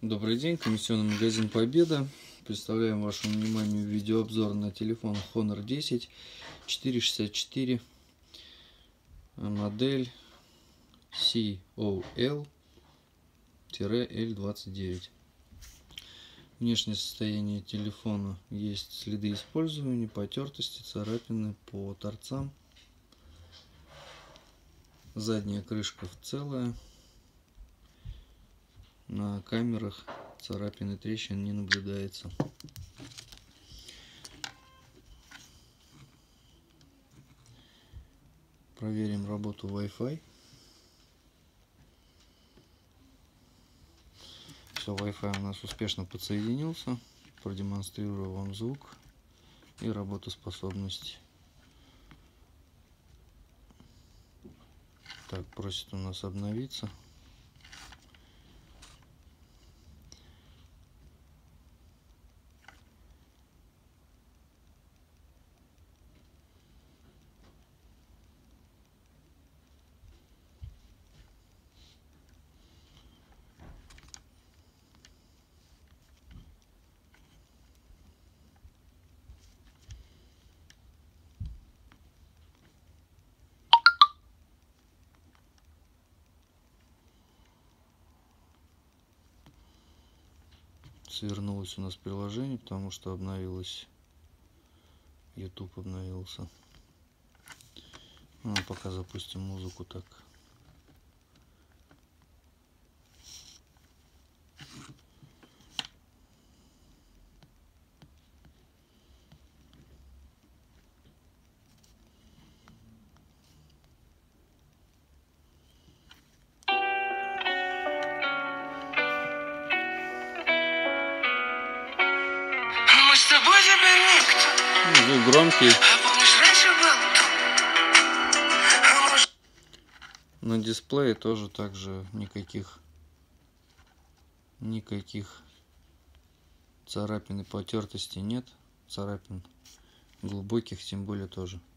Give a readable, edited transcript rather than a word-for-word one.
Добрый день, комиссионный магазин Победа. Представляем вашему вниманию видеообзор на телефон Honor 10 464, модель COL-L29. Внешнее состояние телефона: есть следы использования, потертости, царапины по торцам. Задняя крышка целая. На камерах царапин и трещин не наблюдается. Проверим работу Wi-Fi. Все, Wi-Fi у нас успешно подсоединился. Продемонстрирую вам звук и работоспособность. Так, просит у нас обновиться. Свернулось у нас приложение, потому что обновилось. YouTube обновился. Ну, пока запустим музыку так. Мы с тобой теперь никто. Звук громкий. А помнишь, раньше был тут? На дисплее тоже также никаких царапин и потертостей нет. Царапин глубоких тем более тоже.